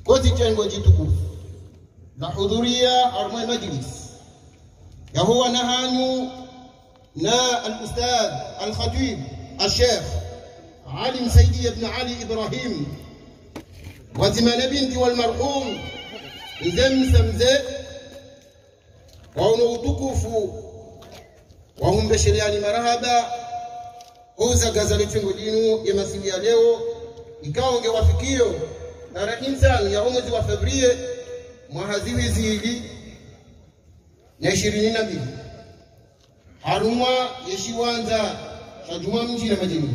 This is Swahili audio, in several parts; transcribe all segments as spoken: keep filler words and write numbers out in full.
kozi tengo jitukufu na hudhuria armai majlis ya huwa nahanyu na al-ustadh al-khatib al-sheikh Ali Msaidi ibn Ali Ibrahim wazimana binti wal marhum mzee samze wa utukufu wa humbesheliani marahaba huza gazali tungo dinu ya masili ya leo ikaonge wafikio na insan ya mwezi wa Februari mwahaziwi zili na ishirini na mbili harumwa yeshiwanza shajuma mji na majini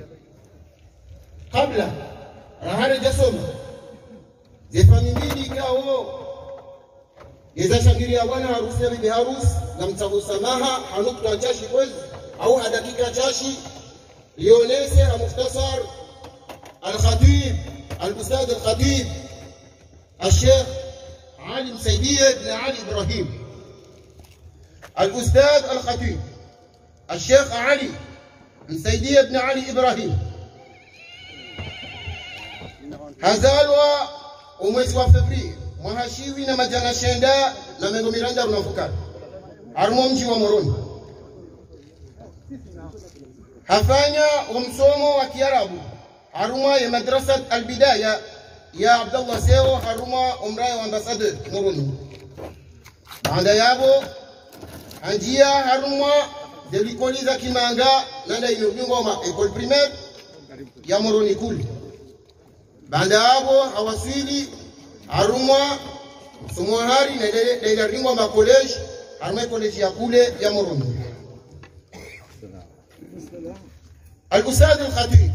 kabla rahare jasoma zefamili kao yeza shangiria wana harusi ya bibi harusi na mtabu samaha hanukta chashi kwezi au hadakika chashi lionese na mukhtasar al-khatib al-ustadh al-khatib al-sheikh Ali Msaidi ibn Ali Ibrahim الأستاذ الخطيب الشيخ علي Msaidi ibn Ali Ibrahim hazalwa umwezi wa Februari mwahashiwi na majana shenda na mengo miranda unafuka armo mji wa Moroni hafanya umsomo wa Kiarabu haruma ya madrasa al-Bidaya ya Abdullah Seo haruma umra wa ambassador Moroni baada yabo anjia haruma delikoliza Kimanga nanda imejengwa ma école primaire ya Moroni kuli baada hapo hawasili haruma somohari na ile ringwa ma college haruma college ya kule ya Moroni al-ustadh al-khatib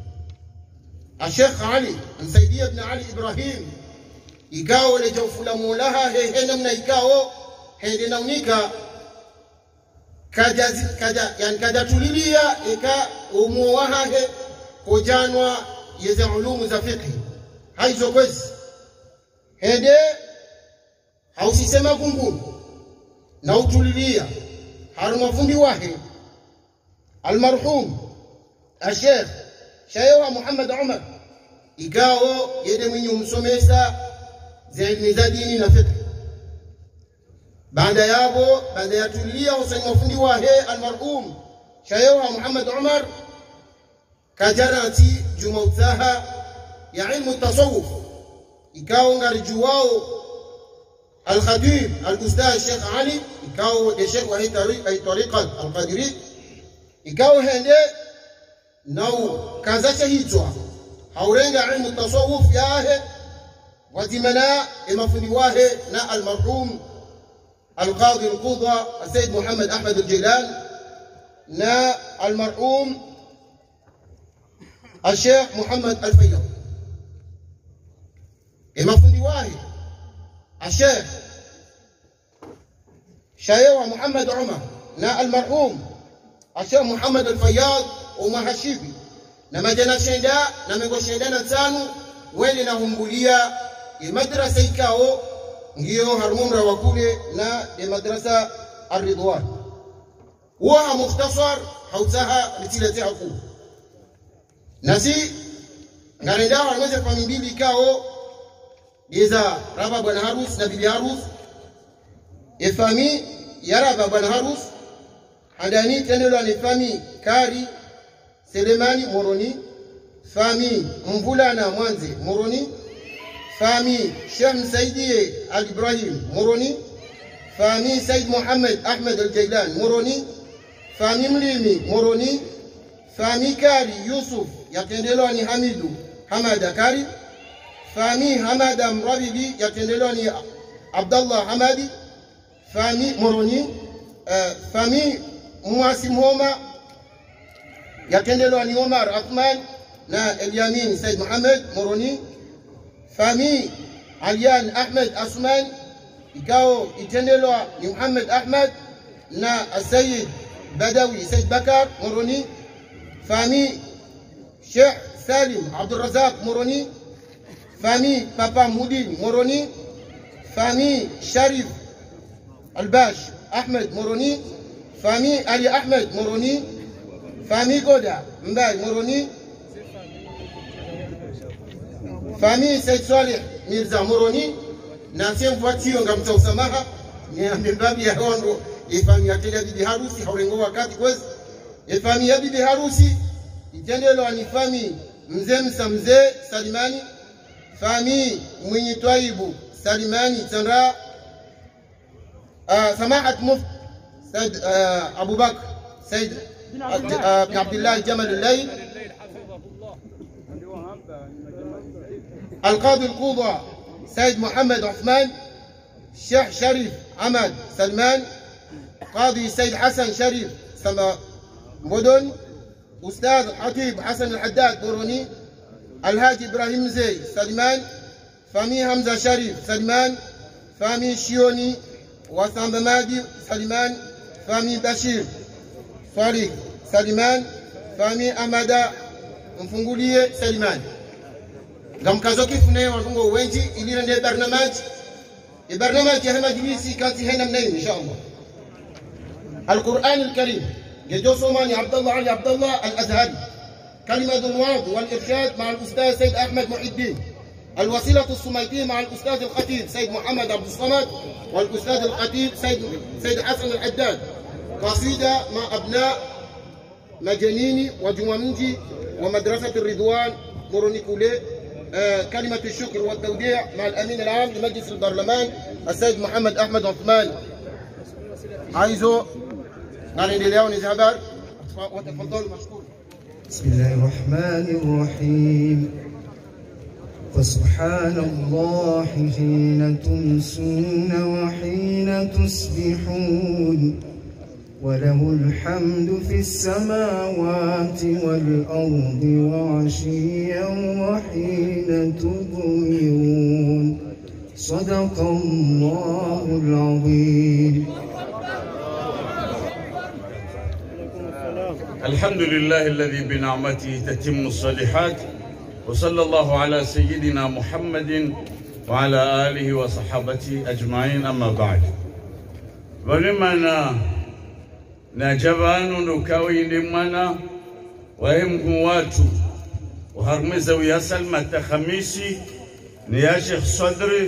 الشيخ علي Msaidi ibn Ali Ibrahim ikao le jofula mulaha he namna ikao hende naunika kaja kaja yani kaja tulilia ika umuwaha he kujanwa yeze ulumu za fiqh haizo kwezi hende hausisema gungu na utulilia haruma fundi wahe almarhum الشيخ شيخ محمد عمر ikao yede mwenye umsomesa zaidi za dini na fiqh baada yabo baada ya tulia usani mafundi wahe almarhum Sheikh Muhammad Umar kajarati jumautaha ya ilmu tasawuf ikao ngarjuwao al-khatib al-ustadh Sheikh Ali ikao de Sheikh wa hii tariqa al-qadiri ikao hende nau kazacha hitwa haurenga ilmu tasawuf yahe wazimana mafundi wahe na almarhum القاضي القضاة السيد محمد أحمد الجيلان نا المرحوم الشيخ محمد الفياض المفروض واحد الشيخ شيخ محمد عمر نا المرحوم الشيخ محمد الفياض وما هشيبي نما جنا شندا نما go shenda na tano wele na humbulia madrasa ikao ngiyo harumra wa kule na de madrasa ar-Ridwan wa mukhtasar hautaha litilati aku nasi ngarenda harumze kwa mbili kao iza raba bwana harus na bibi harus efami ya raba bwana harus hadani tenelo ni fami Kari Selemani Moroni fami Mvulana Mwanze Moroni fami Sheikh Msaidi al-Ibrahim Moroni fami Said Muhammad Ahmed al-Jailan Moroni fami Mlimi Moroni fami Kari Yusuf yatendelewa ni Hamidu Hamada Kari fami Hamada Mrabibi yatendelewa ni Abdullah Hamadi fami Moroni uh, fami Muasim Homa yatendelewa ni Omar Athman na Eliamin Said Muhammad Moroni fami Alian Ahmed Asman ikao itendelwa ni Muhammad Ahmed na Sayyid Badawi Said Bakar Moroni fami Sheikh Salim Abdul Razak Moroni fami Papa Mudin Moroni fami Sharif Albash Ahmed Moroni fami Ali Ahmed Moroni fami Goda Mbai Moroni famille Said Saleh Mirza Moroni na siem voiture ngamta usamaha ni ambabi ya hondo ifami ya tele bibi harusi haurengo wakati kwezi ifami ya bibi harusi ijendelo ni fami mzee Msa mzee Salimani fami mwenye Twaibu Salimani Tandra سماحة مفت سيد أبو بكر سيد بن عبد الله جمل الليل القاضي القوضة سيد محمد عثمان الشيخ شريف عمد سلمان قاضي سيد حسن شريف سما مدن أستاذ حطيب حسن الحداد بوروني الهاج إبراهيم زي سلمان فامي حمزة شريف سلمان فامي شيوني وسام مادي سلمان فامي بشير صالح سلمان فامي أمدا مفنغولية سلمان قام كازوكي فني وانغو وينجي إلي ندي برنامج البرنامج يا مجلسي كانتي هنا منين إن شاء الله القرآن الكريم جدو صوماني عبد الله علي عبد الله الأزهري كلمة الوعظ والإرشاد مع الأستاذ سيد أحمد محي الدين الوسيلة الصميدية مع الأستاذ الخطيب سيد محمد عبد الصمد والأستاذ الخطيب سيد سيد حسن الحداد قصيدة مع أبناء مجانيني وجمامنجي ومدرسة الرضوان مورونيكولي آه كلمة الشكر والتوديع مع الأمين العام لمجلس البرلمان السيد محمد أحمد عثمان عايزه نعني اليوم نزهبر وتفضل مشكور. بسم الله الرحمن الرحيم. فسبحان الله حين تمسون وحين تصبحون وله الحمد في السماوات والأرض وعشيا وحين تظهرون صدق الله العظيم. الحمد لله الذي بنعمته تتم الصالحات وصلى الله على سيدنا محمد وعلى آله وصحابته أجمعين. أما بعد ولمنا نجبان نكوي لمنا وهم قواتو وهرمزة ويسلمة خميسي نيا شيخ صدري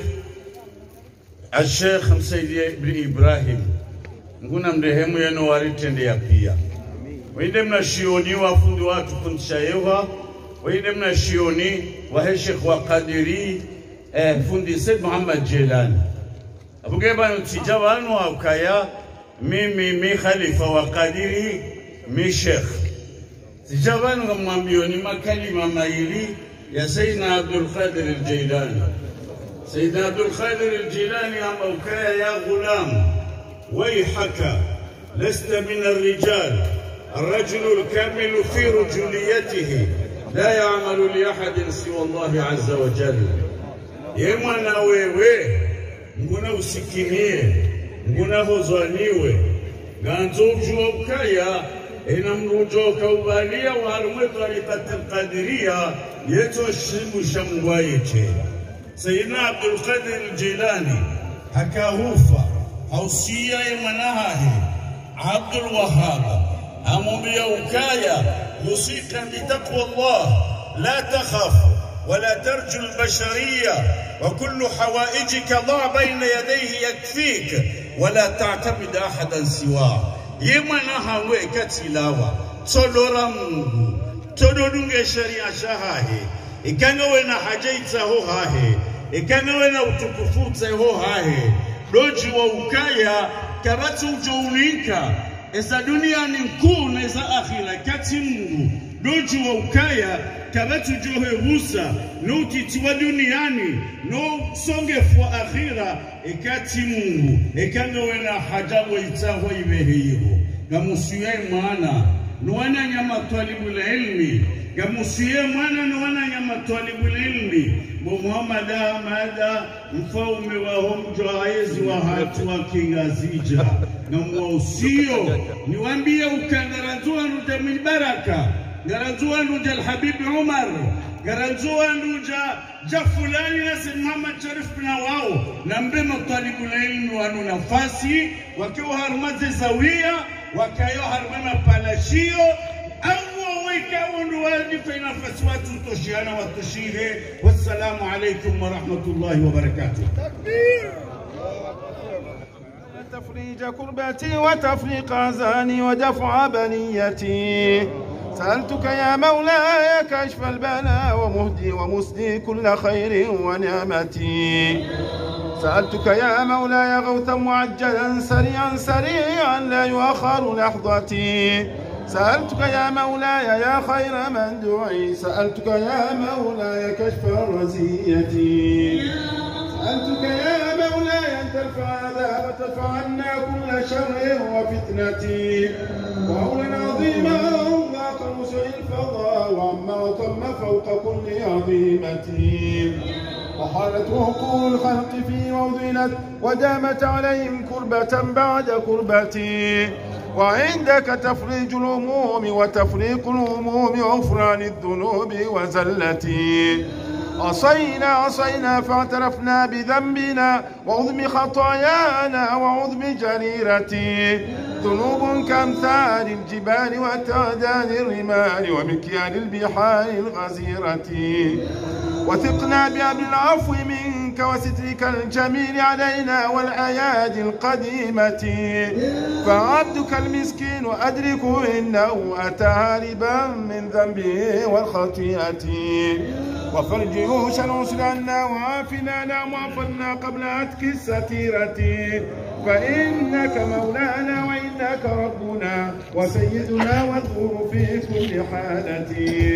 الشيخ مسيدي ابن إبراهيم نقول مدهمو ينواري تنديا بيا ويدمنا شيوني وفند واتو كنت شايوها ويدمنا شيوني وهي شيخ وقادري فندي سيد محمد جيلان أبو جيبان تجاوان وكايا مي مي خليفة وقادري مي شيخ تجاوان ومامبيوني ما كلمة مايلي يا سيدنا عبد القادر الجيلاني. سيدنا عبد القادر الجيلاني أم وكايا يا غلام ويحك لست من الرجال الرجل الكامل في رجوليته لا يعمل لأحد سوى الله عز وجل. يمنا wewe nguna usikinie nguna hozaniwe ganzo ujua ukaya ina mnujoka ubalia wa harumwe tarikatil qadiria yeto shimu shamwayeche. Sayyidina Abdul Qadir al-Jilani hakahufa hausia yemanahahi Abdul Wahhab أموميا وكايا يوصيك بتقوى الله لا تخف ولا ترجو البشرية وكل حوائجك ضع بين يديه يكفيك ولا تعتمد أحدا سواه. يمنها وكتلاوة تلورا منه تدودنج شريعة شهاهي إكانا وينا حاجيته هاهي إكانا وينا وتكفوته هاهي لوجي وكايا كبتو جولينكا إذا دنيا نكون إذا أخيرا كتمو دوجو وكايا كبتو جوه روسا نوتي توا دنياني نو سونغ فو أخيرا إكتمو إكانو ونا حاجة ويتاهو يبهيهو كمسيوه مانا نوانا نيما طالب العلمي كمسيوه مانا نوانا نيما طالب العلمي محمد أحمد mfaume wa homjo haezi wa hatu wa kingazija na mwosio niwaambie ukangaranzua nuje mibaraka garanzua nuje al-Habib Umar garanzua nuje jafulani na Sayyid Muhammad Sharif na wao na mbema talibul ilmi wa nafasi wakiwa harmaze zawia wakayo harmana palashio au wikawa wanipe nafasi watu toshiana watushire. Wassalamu alaikum wa rahmatullahi wa barakatuh. Takbir. تفريج كربتي وتفريق أحزاني ودفع بنيتي سألتك يا مولاي كشف البلاء ومهدي ومسدي كل خير ونعمتي سألتك يا مولاي غوثا معجلا سريعا سريعا لا يؤخر لحظتي سألتك يا مولاي يا خير من دعي سألتك يا مولاي كشف الرزية سألتك يا مولاي أن ترفع عذاب وتدفع عنا كل شر وفتنة وهولا عظيما ضاق مسع الفضاء وعما وطم فوق كل عظيمة وحالت عقول الخلق في وضنت ودامت عليهم كربة بعد كربتي وعندك تفريج الهموم وتفريق الهموم وغفران الذنوب وزلتي عصينا عصينا فاعترفنا بذنبنا وعظم خطايانا وعظم جريرتي ذنوب كامثال الجبال وتعدان الرمال ومكيال البحار الغزيرة وثقنا بأمر العفو منك وسترك الجميل علينا والأيادي القديمة فعبدك المسكين أدركه إنه أتى هاربا من ذنبه والخطيئة وفرج جيوش العسر عنا وعافنا لا معفنا قبل عتك الستيرة فإنك مولانا وإنك ربنا وسيدنا والنور في كل حالة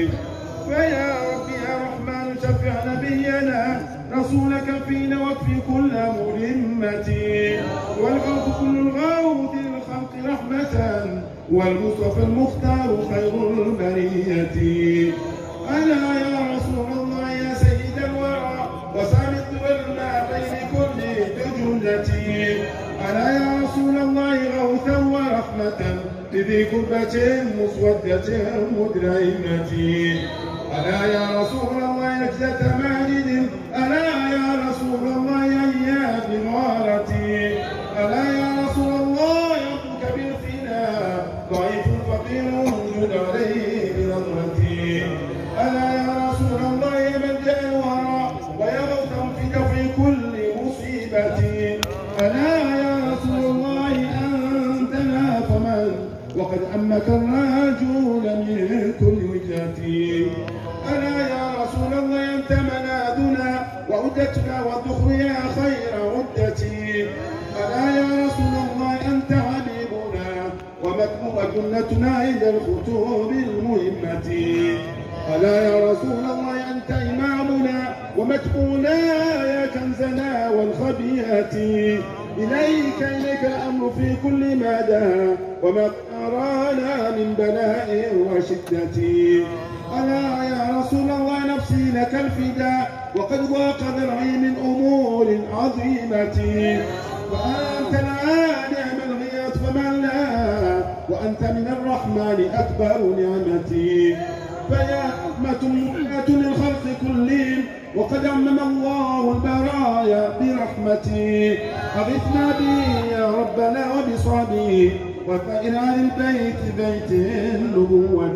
فيا ربي يا رحمن شفع نبينا رسولك فينا واكفي كل ملمة والغوث كل الغوث للخلق رحمة والمصطفى المختار خير البرية ألا يا رسول الله يا سيد الورى وسام الدولنا بين كل دجلتي ألا يا رسول الله غوثا ورحمة لذي كربة مسودة مدريمة ألا يا رسول الله نجدة مالد ألا يا رسول الله يا بغارتي ألا يا رسول الله يرضك بالفناء ضعيف فقير موجود عليه بنظرتي ألا يا رسول الله يا ملجأ الورى ويا غوثا في دفع كل مصيبة ألا يا رسول الله أنتنا فمن وقد عمك الرجل من كل وجهتي ألا يا رسول الله أنت منادنا وعدتنا والذخر يا خير عدتي ألا يا رسول الله أنت حبيبنا ومكتوب جنتنا عند الخطوب المهمة ألا يا رسول الله أنت إمامنا ومتبونا يا كنزنا والخبيئة إليك إليك الأمر في كل مدى وما أرانا من بلاء وشدة ألا يا رسول الله نفسي لك الفداء وقد ضاق ذرعي من أمور عظيمة وأنت الآن نعم الغياث فمن لا وأنت من الرحمن أكبر نعمتي فيا رحمة مهمة للخلق كلهم وقد عمم الله البرايا برحمته أغثنا به يا ربنا وبصابه وفائر عن البيت بيت النبوة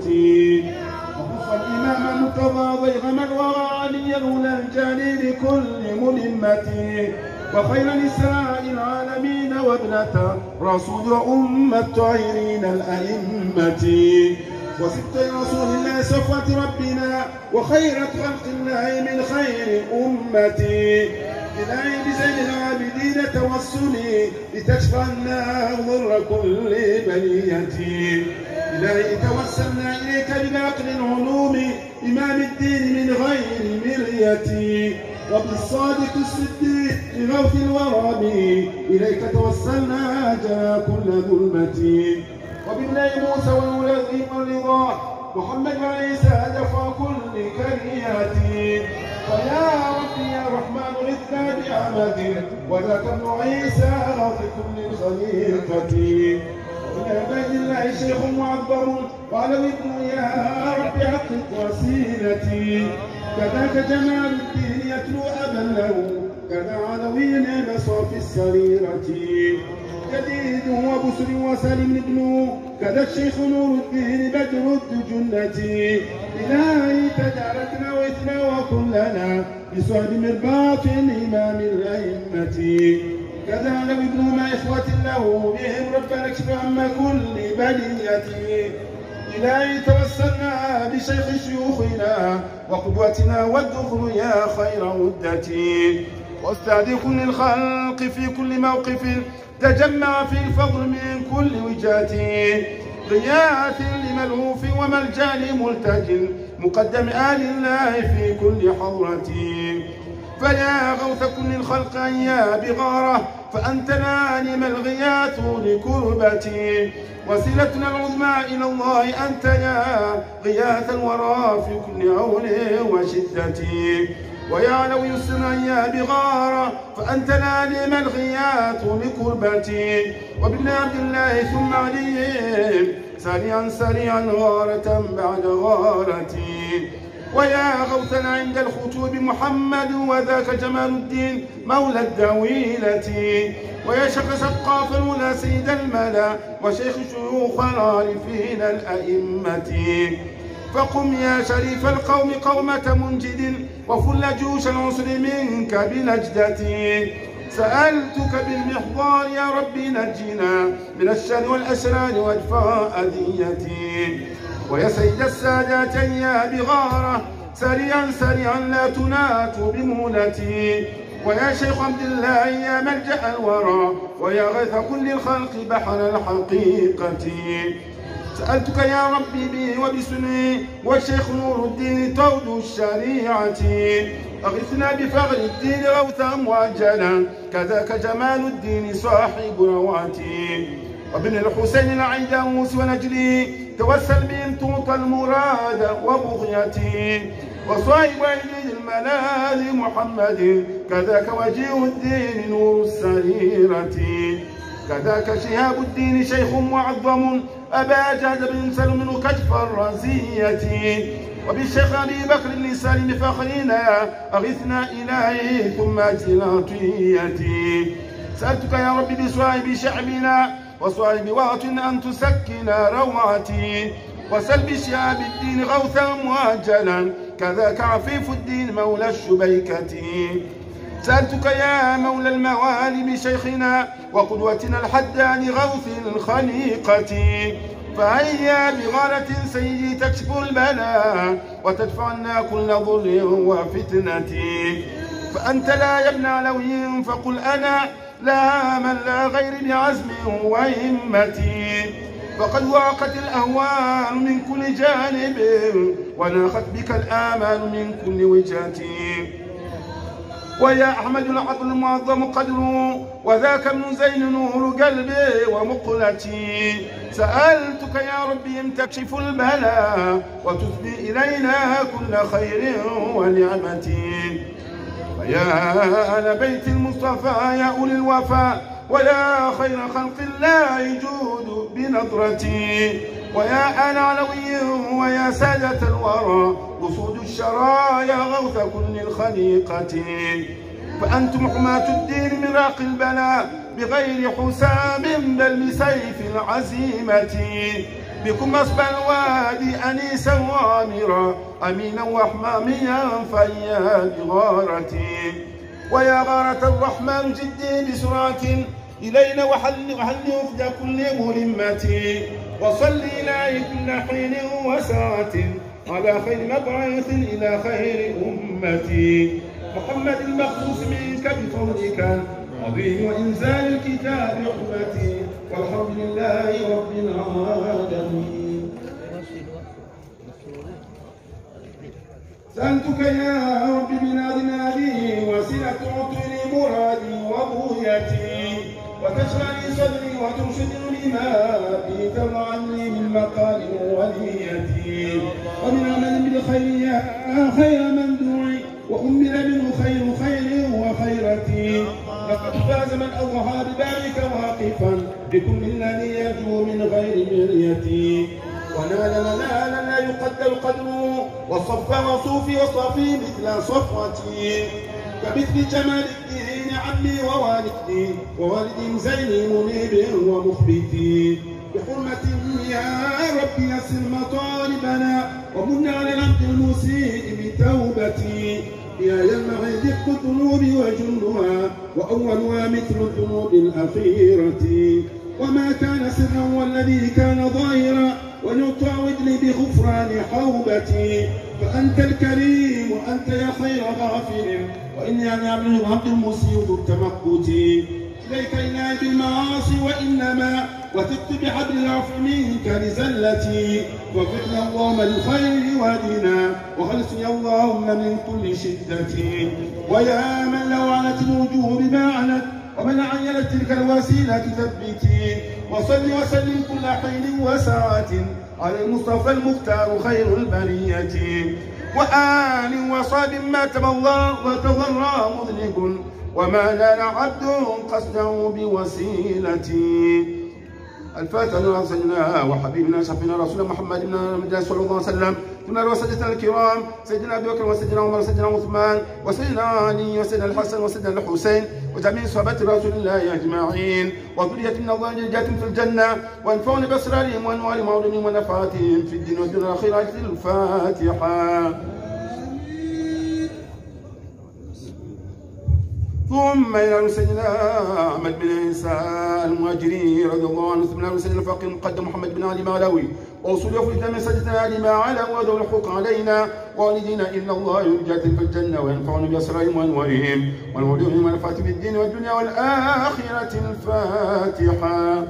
وخص الإمام المرتضى ضيغ من وغالي الأولى الجاني لكل ملمة وخير نساء العالمين وابنة رسول أمة الطاهرين الأئمة وست رسول الله صفوة ربنا وخيرة خلق الله من خير أمتي إلهي بزين العابدين توسلي لتشفى لنا ضر كل بليتي إلهي توسلنا إليك بناقل العلوم إمام الدين من غير مريتي وبالصادق الصديق لغوث الورى إليك توسلنا جاء كل ظلمتي وبالله موسى والولد والرضا محمد وعيسى دفع كل كرياتي فيا ربي يا رحمن غثنا بعمد وذاك ابن عيسى غاث كل خليقتي ومن عباد الله شيخ معظم وعلى ابن يا رب حقق وسيلتي كذاك جمال الدين يتلو أبا له كذا علوي نعم صافي السريرة جديد وبسر وسلم ابنه كذا الشيخ نور الدين بدر الدجنة إلهي تجعلتنا وإثنا وكلنا بصعب مرباط إمام الأئمة كذا لو ابنهما إخوة له بهم ربنا اكشف عما كل بلية إلهي توسلنا بشيخ شيوخنا وقدوتنا والدخل يا خير ودتي واستهدي كل الخلق في كل موقف تجمع في الفضل من كل وجهة غياث لملهوف وملجأ لملتج مقدم آل الله في كل حضرة فيا غوث كل الخلق يا بغارة فأنت نعم الغياث لكربتي وسيلتنا العظمى إلى الله أنت يا غياث الورى في كل عون وشدتي ويا لو يسرا يا بغارة فأنت نعم الغياث لكربتي وابن عبد الله ثم عليهم سريعا سريعا غارة بعد غارتي ويا غوثنا عند الخطوب محمد وذاك جمال الدين مولى الدويلة ويا شق سقاف الأولى سيد الملا وشيخ شيوخ العارفين الأئمة فقم يا شريف القوم قومة منجد وفل جوش العسر منك بنجدتي سألتك بالمحضار يا ربي نجنا من الشر والأسرار وادفع أذيتي ويا سيد السادات يا بغارة سريعا سريعا لا تنات بمولتي ويا شيخ عبد الله يا ملجأ الورى ويا غيث كل الخلق بحر الحقيقة سألتك يا ربي بي وبسني والشيخ نور الدين طود الشريعة أغثنا بفغر الدين غوثا مؤجلا كذاك جمال الدين صاحب روعتي وابن الحسين العيداوس ونجلي توسل بهم تعطى المراد وبغيتي وصاحب عيد المنال محمد كذاك وجيه الدين نور السريرة كذاك شهاب الدين شيخ معظم أبا جاد بن سلم كشف الرزية وبالشيخ أبي بكر بن سالم فخرنا أغثنا إلهي ثم أجل عطيتي سألتك يا رب بصاحب شعبنا وصاحب واطن أن تسكن روعتي وسل بشهاب الدين غوثا مؤجلا كذاك عفيف الدين مولى الشبيكة سألتك يا مولى الموالي بشيخنا وقدوتنا الحدان غوث الخليقة فهيا بغالة سيدي تكشف البلاء وتدفع عنا كل ضر وفتنة فأنت لا يا ابن علوي فقل أنا لا من لا غير بعزم وهمتي فقد واقت الأهوال من كل جانب وناخت بك الآمال من كل وجهة ويا أحمد العقل المعظم قدره وذاك ابن زين نور قلبي ومقلتي سألتك يا ربي أن تكشف البلاء وتثبي إلينا كل خير ونعمتي فيا أهل بيت المصطفى يا أولي الوفاء ويا خير خلق الله جود بنظرتي ويا آل علوي ويا سادة الورى أسود الشرايا غوث كل الخليقة فأنتم حماة الدين من راق البلاء بغير حسام بل بسيف العزيمة بكم أصبى الوادي أنيسا وامرا أمينا وحماميا فيا بغارتي ويا غارة الرحمن جدي بسرعة إلينا وحل وحل وفد كل مهمتي وصلي إلهي كل حين وساعة على خير مبعوث إلى خير أمتي محمد المخصوص منك بفضلك عظيم وإنزال الكتاب حكمتي والحمد لله رب العالمين. سألتك يا رب بناد نادي وسلة تعطيني مرادي وبغيتي وتشرح لي صدري وترشدني لما به ترضى عني من مقال وليتي ومن عمل بالخير يا خير من دعي وأمل منه خير خير وخيرتي لقد فاز من أضحى ببابك واقفا بكل الذي يرجو من غير مريتي ونال منالا لا يقدر قدره وصف وصوفي وصفي مثل صفوتي كمثل جمال الدين عمي ووالدي ووالد زين منيب ومخبتي بحرمة يا رب يسر مطالبنا ومن على العبد المسيء بتوبتي يا يلمع دق الذنوب وجلها وأولها مثل الذنوب الأخيرة وما كان سرا والذي كان ظاهرا ولتعود لي بغفران حوبتي فأنت الكريم وأنت يا خير غافر وإني أنا عبد العبد المسيء ذو التمقت إليك إلهي بالمعاصي وإنما وثقت بحبل العفو منك لزلتي وفقنا اللهم للخير وهدنا وخلصني اللهم من كل شدة ويا من لو عنت الوجوه بما عنت ومن عينت تلك الوسيلة ثبتي وصل وسلم كل حين وساعة على المصطفى المختار خير البرية وآل وصاب ما تمضى وتضرى مذنب وما نال عبد قصده بوسيلتي الفاتحة لله سيدنا وحبيبنا شفينا رسول محمد بن محمد صلى الله عليه وسلم ثم وسجدنا الكرام سيدنا ابي بكر وسيدنا عمر وسيدنا عثمان وسيدنا علي وسيدنا الحسن وسيدنا الحسين وجميع صحابه رسول الله اجمعين وذريه من الله نجاة في الجنه وانفعنا باسرارهم وانوار معلومهم ونفعاتهم في الدين والدنيا الاخره. الفاتحه. ثم إلى سيدنا أحمد بن عيسى المهاجري رضي الله عنه ثم إلى سيدنا الفقيه المقدم محمد بن علي مالوي وأصول يخرج من سيدنا علي ما على وذو الحقوق علينا والدينا إن الله ينجات في الجنة وينفعنا بأسرارهم وأنوارهم ونولهم ونفعت بالدين والدنيا والآخرة. الفاتحة.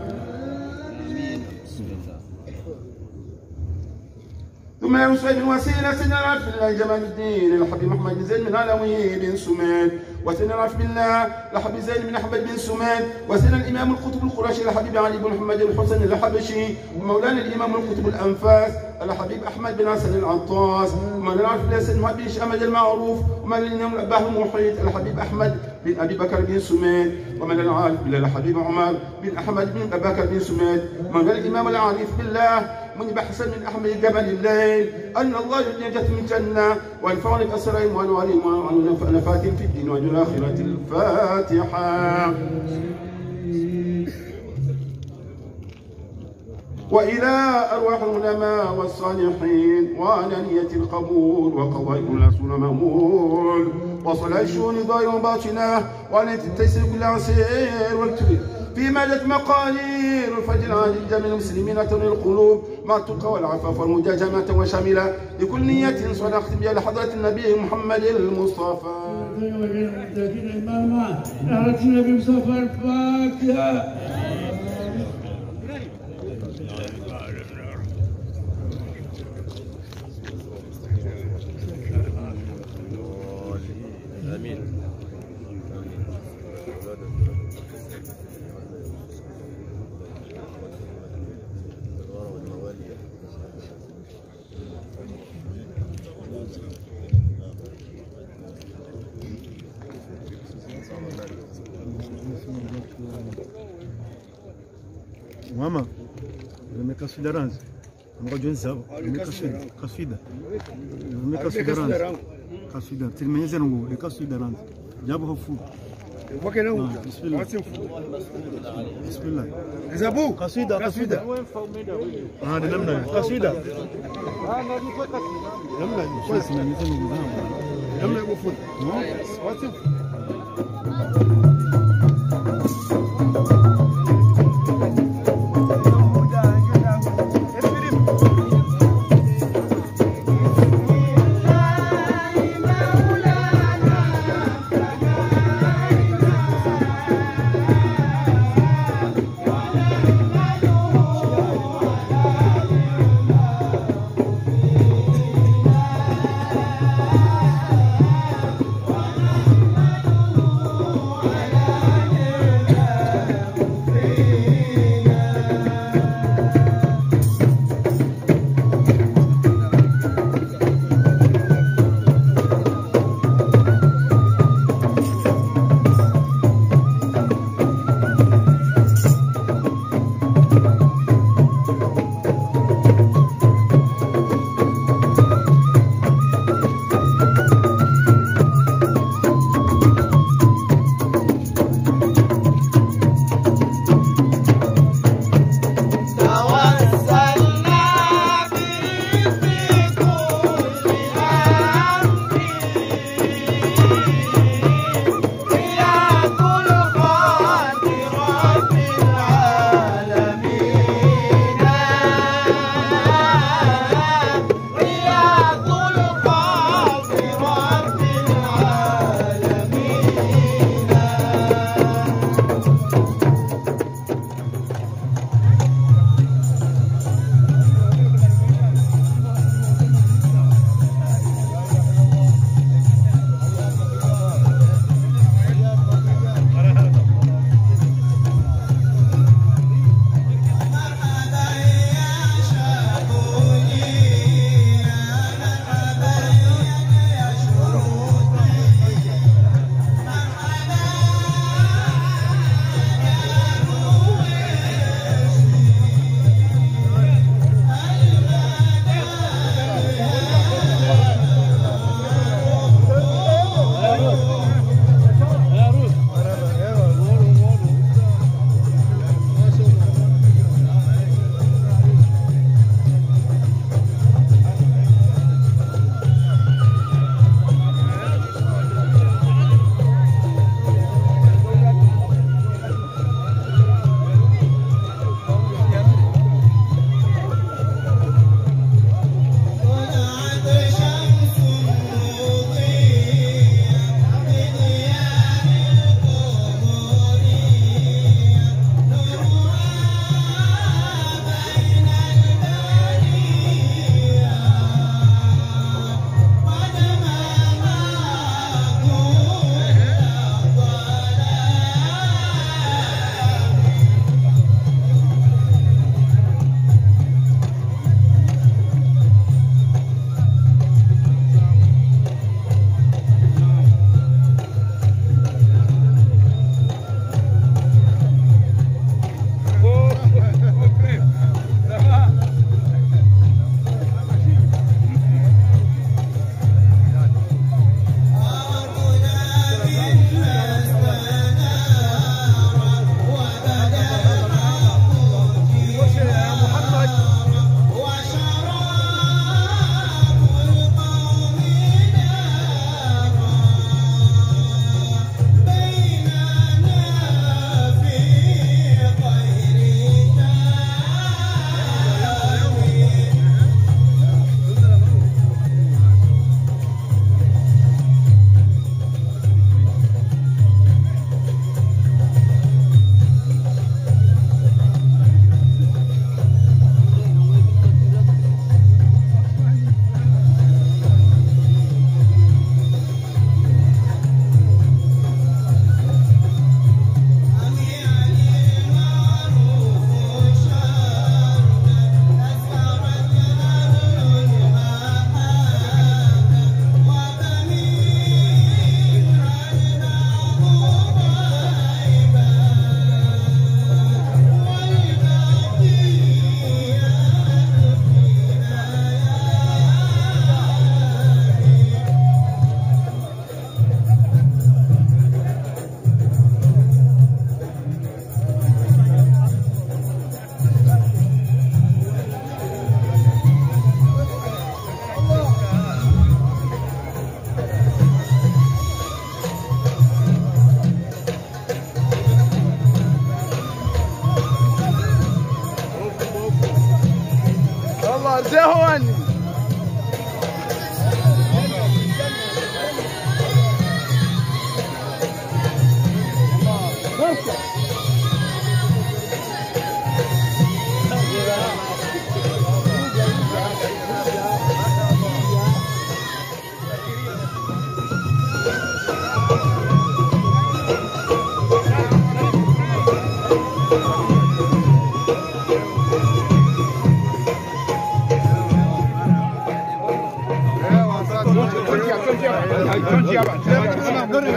ثم يا مصعب الوسيلة سيدنا العرف بالله جمال الدين الحبيب محمد بن زيد بن علوي بن سميد وسيدنا العرف بالله الحبيب زيد بن احمد بن سميد وسيدنا الامام القطب القرشي الحبيب علي بن محمد الحسن الحبشي ومولانا الامام القطب الانفاس الحبيب احمد بن حسن العطاس ومولانا العرف بالله سيدنا بن شامد المعروف ومولانا الامام الاباه المحيط الحبيب احمد بن ابي بكر بن سميد ومولانا العارف بالله الحبيب عمر بن احمد بن ابي بكر بن سميد ومولانا الامام العارف بالله من بحسن من احمد جبل الليل ان الله ينجت من جنه وينفعني باسرارهم وانوارهم ونفاتهم في الدين والاخره. الفاتحه. والى ارواح العلماء والصالحين وعلانيه القبول وقضاء كل رسول مامول وصلاح الشؤون ظاهره وباطنه وعلانيه التيسير كل عسير والكبير فيما جت مقالير الفجر عن جميع المسلمين تنوي القلوب مع التقى والعفاف والمجاجمة وشاملة لكل نية صنعت بها لحضرة النبي محمد المصطفى. النبي المصطفى. الفاتحة. آمين. Mama, veme kasfida ranzi. Ngoja nzao. Veme kasfida. Kasfida. Veme kasfida ranzi. Kasfida. Tilmenyeze ngo le kasfida ranzi. Jabo hofu. Wakena huko. Bismillah. Bismillah. Zabu. Kasfida, kasfida. Ah, ni namna. Kasfida. Namna. Kwa sina nizo ngo. Namna hofu. No? What's it? Oh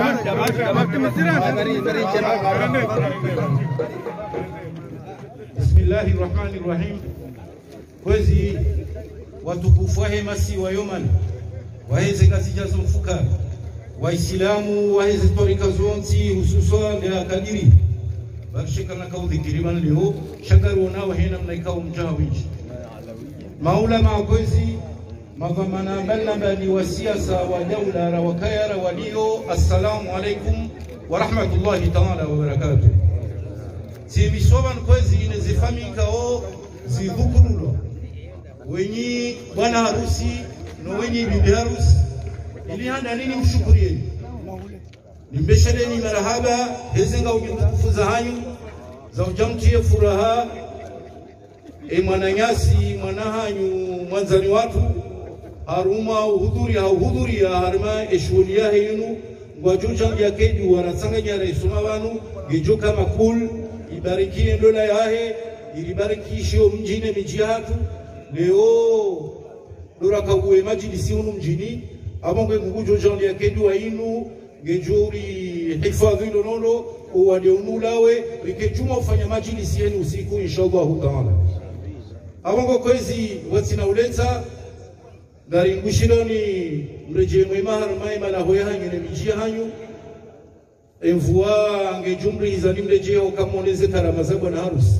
Bismillahir Rahmanir Rahim. Kwezi watukufu wa hemasi wa yoman waheze kazi jazo mfuka waislamu waheze torika zonzi hususan ya kadiri bakishika na kaudhikiri man leo shagaru nao hena mnaikao mjawiji maula makwezi mavamana balla bali wa siasa wa dawla ra wakayara walio assalamu alaikum wa rahmatullahi ta'ala wa barakatuh. Simisoban kwezi inezifamika o zidhukurulo wenyi bwana harusi no wenyi bibi harusi ili handa nini mshukurieni nimbesheleni marahaba hezenga ujukufu za hanyu za ujamtie furaha e mwananyasi mwanahanyu mwanzani watu haruma uhudhuri hauhudhuri ya harima eshuhulia hinu ngwajuja yakeju waratsanganya raisuma banu gijuka makul ibarikie dola yahe ilibarikisho mjine mijihatu leo dora kabuwe majlisi unu mjini abongwe ngujo jandi yakedu inu ngejuri hifadhi lonono uwade unulawe likechuma ufanya majlisi yenu usiku inshallah taala abongo kwezi watina uleta ngari ngushironi mreje mwema harmai mala hoya hanyu ne mijia hanyu envua ngejumri izani mreje okamoneze karama za bwana harusi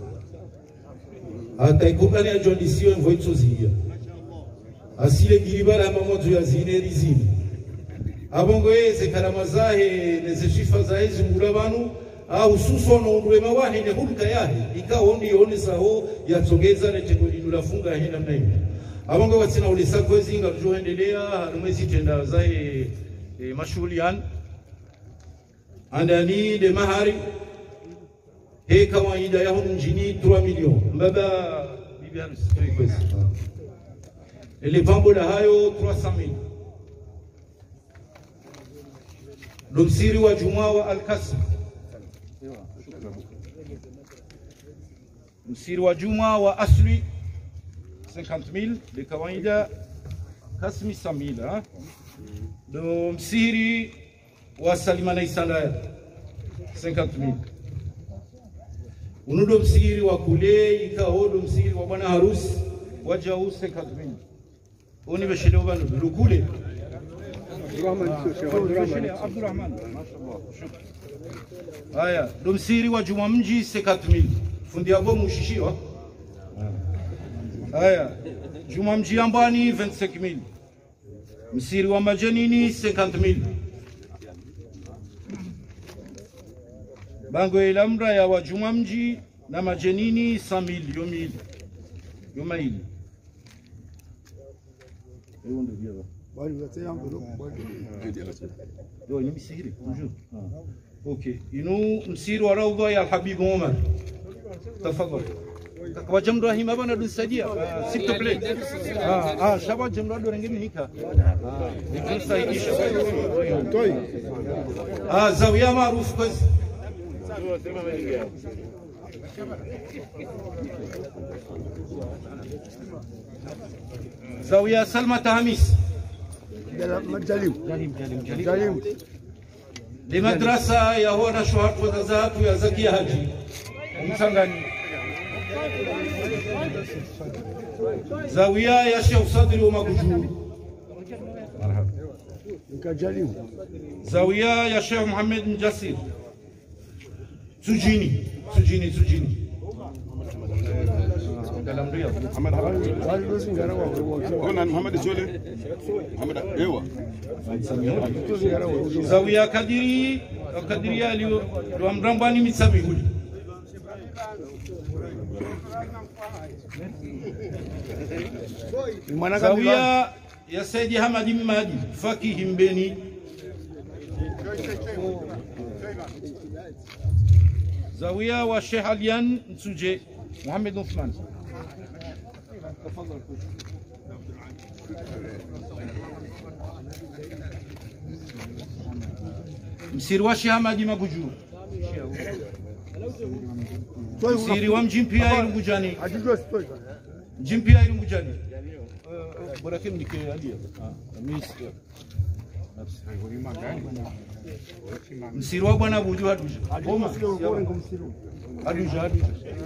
hata ikubali ya jondisio envoitso zia asile giribara mamoto ya zineri zini abongo yeze karama zahe neze shifa zahe zimura banu au suso no ndwe mawahe ne hulka yahe ikawo ndi yone saho yatsongeza ne tego linula funga hina mnayi abongo watsina ulisa kwezi nga tuendelea mwezi tenda zahe e, mashulian andani de mahari he kawaida ya hunu mjini trois millions mbaba bibi harusi kwezi ile pambo la hayo trois cent mille domsiri wa Juma wa Al-Kasm msiri wa Juma wa Asli cinquante mille de kawaida kasmi cent mille hein domsiri wa Salimana Isandaya cinquante mille unudo msiri wa kule ikaodo msiri wa bwana harusi waja u cinquante mille oni beshelewa bano lukule Abdurrahman mashallah haya do msiri wa Juma mji cinquante mille fundi yabo mushishiwa haya Juma mji ambani vingt-cinq mille msiri wa majanini cinquante mille bango ilamra ya wa Juma mji na majanini cent mille yomili yomaili ewo ndio bia bali yote yangu ndio ni msiri toujours okay inu msiri wa rawda ya Habib Omar tafadhali kwa jambo hima bana dusadia s'il te plaît ah ah shaba jambo ndo rengeni hika ah nikisaidisha toi ah zawiya maarufu kwa zawiya Salma Tahamis Jalim Jalim limadrasa ya huwa na shuhatu wa zatu ya Zakia Haji msangani zawiya ya Sheikh Sadri wa Magujuru marhaba Jalim zawiya ya Sheikh Muhammad Mjasir Sujini Sujini Sujini Muhammad Kuna Muhammad Zole Muhammad Ewa zawiya Kadiri Kadiri alio ndo mrambani mitsabi huli zawiya ya Saidi Hamadi Madi Fakihi Mbeni zawiya wa Sheikh Alian Nsuje Muhammad Uthman msiri wa Sheikh Hamadi Magujuru msiri wa Mjimpia Irungujani Mjimpia Irungujani bora kim nike alia ah mimi Msiri wa bwana buju haduja. Boma. Haduja haduja.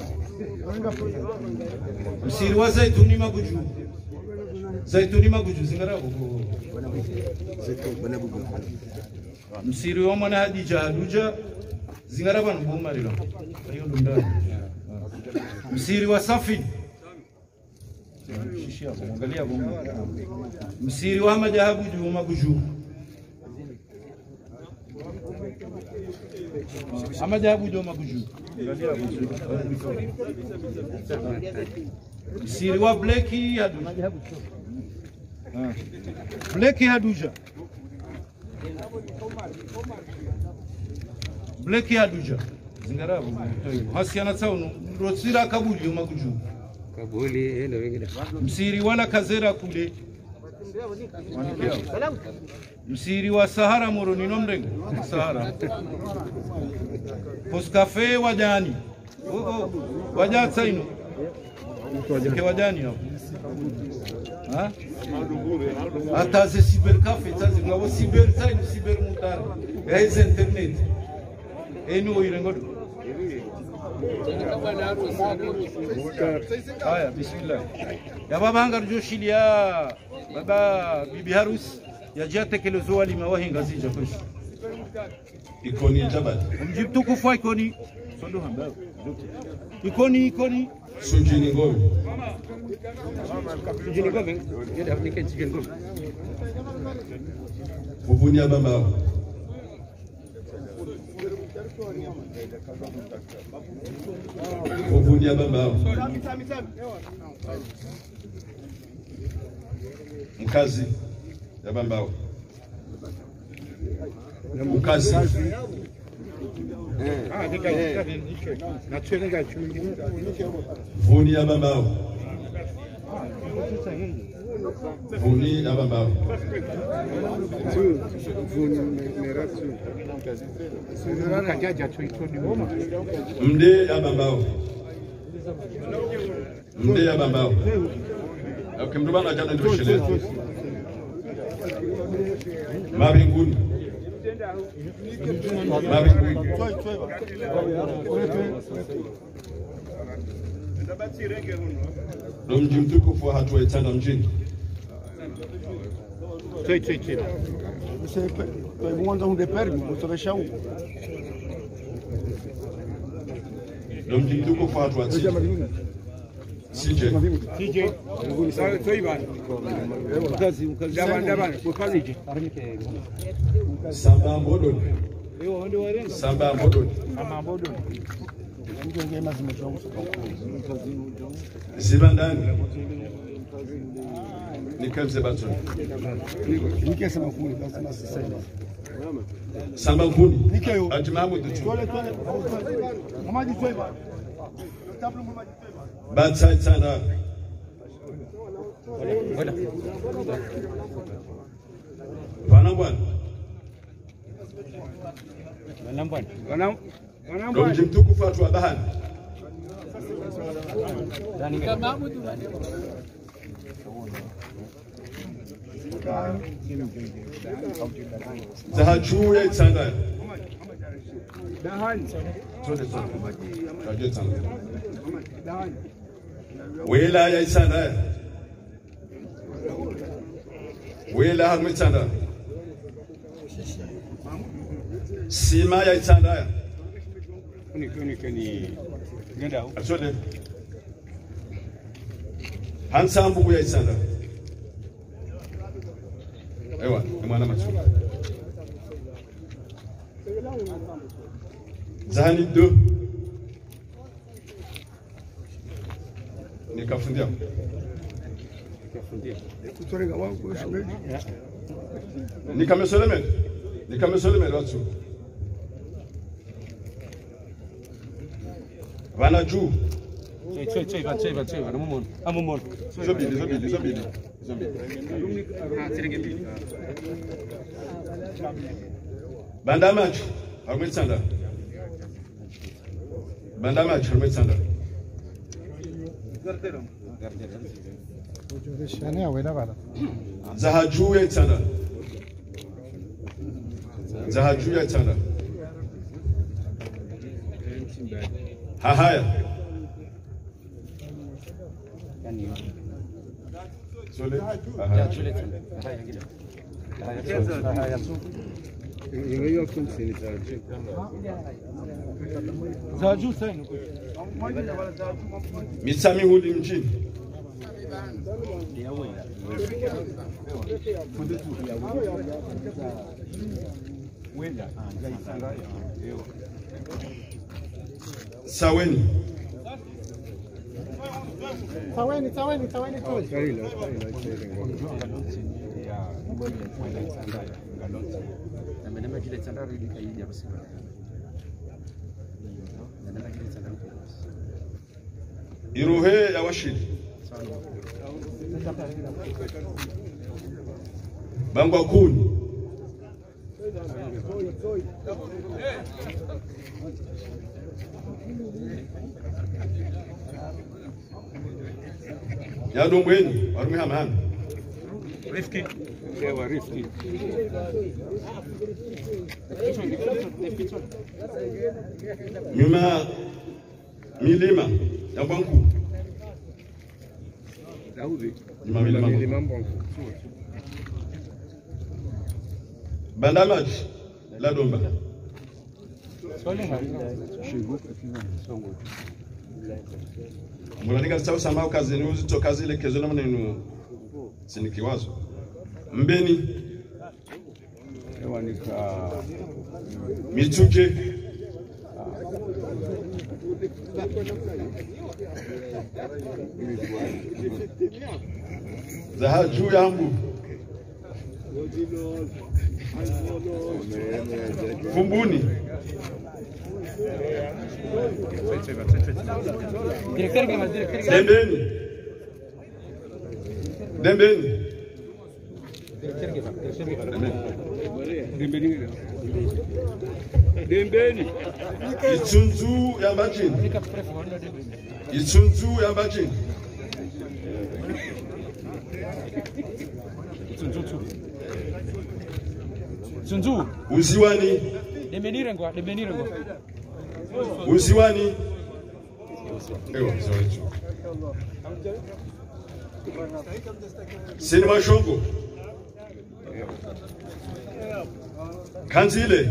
Msiri wa zaituni mabuju. Zaituni mabuju zingara bugu. Msiri wa mwana hadija haduja zingara bana boma lilo. Hiyo ndo ndani. Msiri wa safi. Shishia angalia boma. Msiri wa majahabu juu mabuju. Ama jabu jo mabuju. Msiri wa Bleki haduja. Bleki haduja. Bleki haduja. Zingarabu. Hasiana tsauno rotsira kabuli mabuju. Kabuli elo wengine. Msiri wala kazera kule. Msiri wa Sahara moroni nomrengo Sahara Poskafe wajani oh oh wajatsa ino ke wajani hapo ha hata ze cyber cafe tsazi ngabo cyber tsazi cyber mutar guys internet eno irengo haya bismillah ya baba angar joshilia baba bibi harus yajia tekelezo wali mawahi ngazi jakosh ikoni jabal mjibtu kufa ikoni sondo hamba ikoni ikoni sujini ngome sujini ngome yada nike sujini ngome ubunia baba ubunia baba mkazi ya bambao mkazi ah nika na twenga chumi vuni ya bambao vuni ya bambao mde ya bambao mde ya bambao ukimrubana jana ndio shule mabinguni mabinguni ndo mji mtukufu hatua itana mjini Toi, toi, toi. Você vai mandar um de perto, você vai chamar. ndo mji mtukufu hatua itana Sije. Sije. Toi bana. Mkazi, mkazi. Dabana, dabana. Mkazi je. Samba Mbodoni. Ewa ndio warenga. Samba Mbodoni. Samba Mbodoni. Ndio ngema zimechomwa. Zibandani. Nikamze bato. Nikesema kule basi basi sasa. Samba Nkuni. Nikayo. Ati Mahmud tu. Tole tole. Mamaji tweba. Tablo mamaji tweba. Batsa tsana. Bana bwana. Bana bwana. Bana bwana. Ndo mji mtukufu watu wa bahari. Zahajuye tsana. Dahani. Tole tole. Zahajuye tsana. Dahani. Wela ya tsana. Wela hamwe tsana. Sima ya tsana. Kuni kuni kuni. Ngenda. Atole. Hansambu ya tsana. Ewa, mwana macho. Zahani do. Nikafundia. Nikafundia. Kutorenga wangu kwa shule. Nikamesoleme. Nikamesoleme watu. Wana juu. Choi choi choi choi choi choi wana mumono. Amumono. Zobili zobili zobili. Zobili. Ah tirenge. Bandamach, Armitsanda. Bandamach, Armitsanda. Zahaju Tsanda. Zahajuya tanda. Hahaya. Sole. Hahaya. Ingayo kumsini zaju. Zaju sana. Mitsami hudi mjini. Saweni. Saweni, saweni, saweni tu. Iruhe ya washidi. Bangwa kuni. Ya dongweni, warumi hamahami. Rifki. Sewa Rifki. Nyuma milima ya Banku. Daudi. Nyuma milima Milima Banku. Bandamaji la Domba. Mulanika sawa sama kazi ni uzito kazi ile kezo namna inu sinikiwazo. Mbeni Ewanika Mituke Zahaju yangu Fumbuni Dembeni Dembeni Dembeni. Dembeni. Itunzu ya Bajini. Itunzu ya Bajini. Itunzu. Itunzu. Uziwani. Demenire ngwa, demenire ngwa. Uziwani. Ewa, sorry. Sinema Shongo. Kanzile.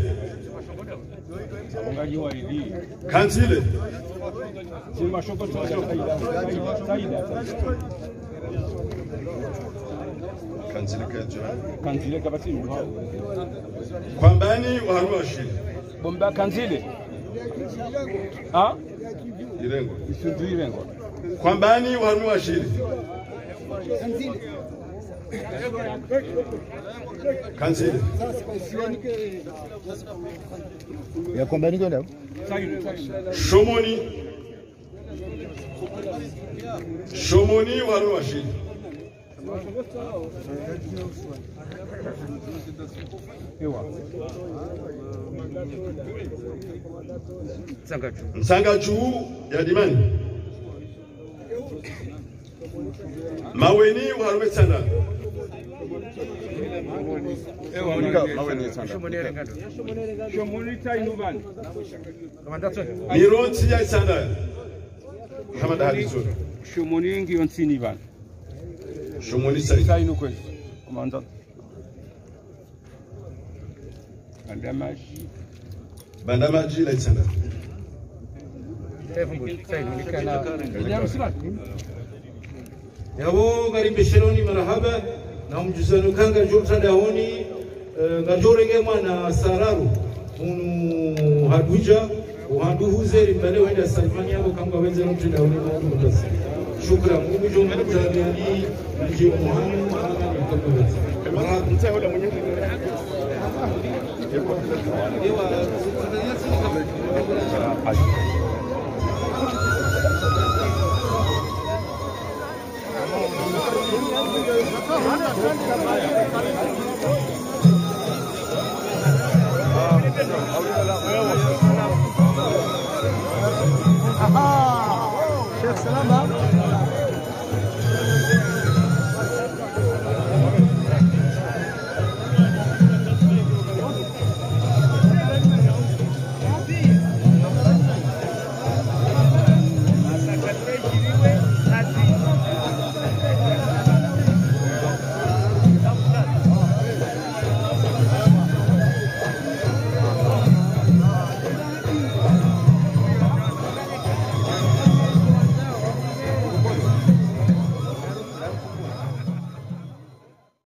Kanzile. Sinema Shongo Saida. Kanzile kaja. Kanzile kabati. Kwambani wa Haruashi. Bomba Kanzile. Ah? Irengo. Isunzu Irengo. Kwambani wa Haruashi. Kanzile. Kanzile. Ya Kwambani kwenda? Shomoni. Shomoni wa Haruashi. Ewa. Msangaju. Msangaju ya Dimani. Maweni wa Harume Tsanda. Ewa unika maweni Tsanda. Shomoni Tainubani. Mironti ya Tsanda. Kama dahali zuri. Shomoni ngi onsini bana. Shomoni sai. Tainu kweli. Komanda. Bandamaji. Bandamaji la Tsanda. Yabo gari Sheroni marahaba na mjuzano kanga jota daoni ngajorenge mwana sararu unu haduja uhanduhuze rimbale wenda salmani yabo kanga wenze mtu daoni mwandu mtasi shukran mungu jonga mtaniani mji muhammad mtakabati mtsa hoda mwenye Ah,